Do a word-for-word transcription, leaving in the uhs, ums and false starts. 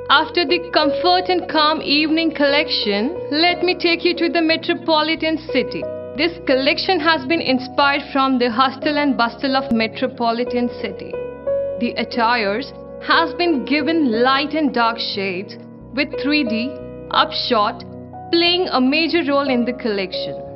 After the comfort and calm evening collection, let me take you to the metropolitan city. This collection has been inspired from the hustle and bustle of metropolitan city. The attires has been given light and dark shades with three D upshot playing a major role in the collection.